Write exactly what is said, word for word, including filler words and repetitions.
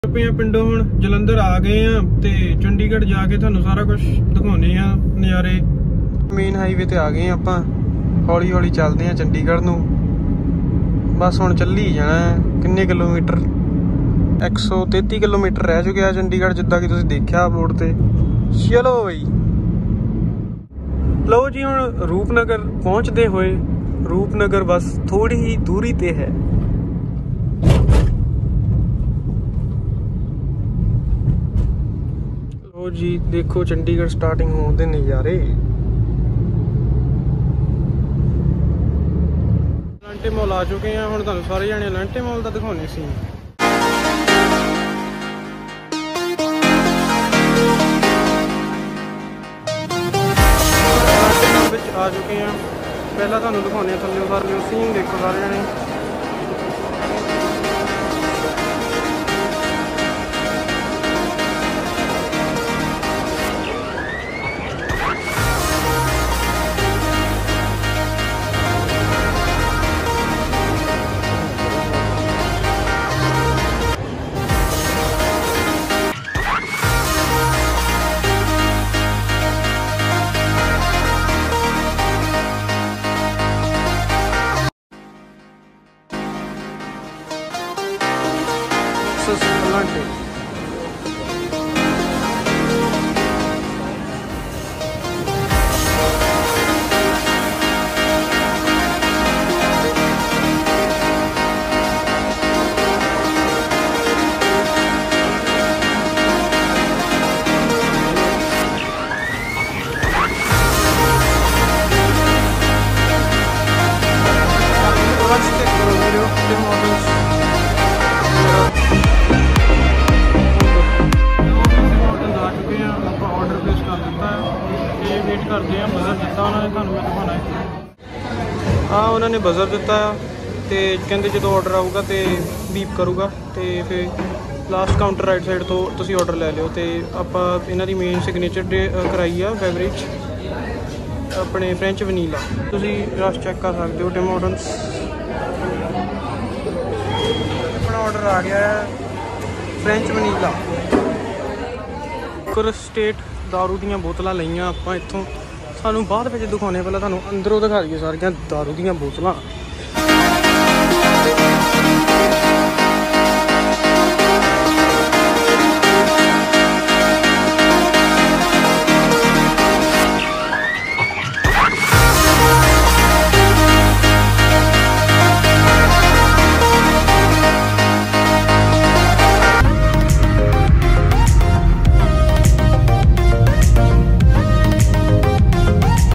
पे पिंडों हुण जलंधर आ गए हैं ते चंडीगढ़ जाके तुहानूं सारा कुछ दिखाउने आ नज़ारे। मेन हाईवे ते आ गए हैं आपां, हौली हौली चलते हैं चंडीगढ़ नूं। बस हुण चली जाना है। किन्ने किलोमीटर? एक सौ तेती किलोमीटर रह चुके हैं चंडीगढ़, जिद्दां कि तुसीं देखिआ बोर्ड ते। चलो बई, लो जी हुण रूपनगर पहुँचते हुए। रूपनगर बस थोड़ी ही दूरी ते है। लो जी देखो चंडीगढ़ स्टार्टिंग होने दे नज़ारे। एलांटे मॉल आ चुके हैं, हुण तुहानूं सारे जाने एलांटे मॉल दा दिखाउने सी। आ चुके हैं, पहला तुहानूं दिखाउने थल्ले सारे सीन देखो सारे जने। एलांटे करते हैं। बजर दिता उन्होंने, तुहानूं मैं दिखाना है। हाँ उन्होंने बजर दिता तो कहते जो ऑर्डर आऊगा तो बीप करूगा तो फिर लास्ट काउंटर राइट साइड तो तुसीं ऑर्डर ले लिओ। तो आपां इन्हां दी मेन सिग्नेचर डे कराई आ बेवरेज अपने फ्रेंच वनीला। तुसीं रश चेक कर सकते हो। टिम हॉर्टन्स अपना ऑर्डर आ गया है फ्रेंच वनीला। कुर स्टेट दारू दीयां बोतलां लईआं आपां इत्थों। सानूं बाद विच दिखाउने, पहलां तुहानूं अंदरों दिखा दईए सारियां दारू दीयां बोतलां।